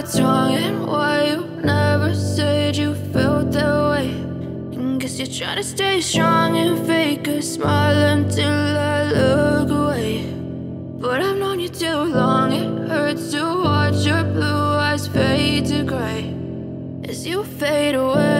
what's wrong and why you never said you felt that way. And guess you're trying to stay strong and fake a smile until I look away. But I've known you too long, it hurts to watch your blue eyes fade to gray as you fade away.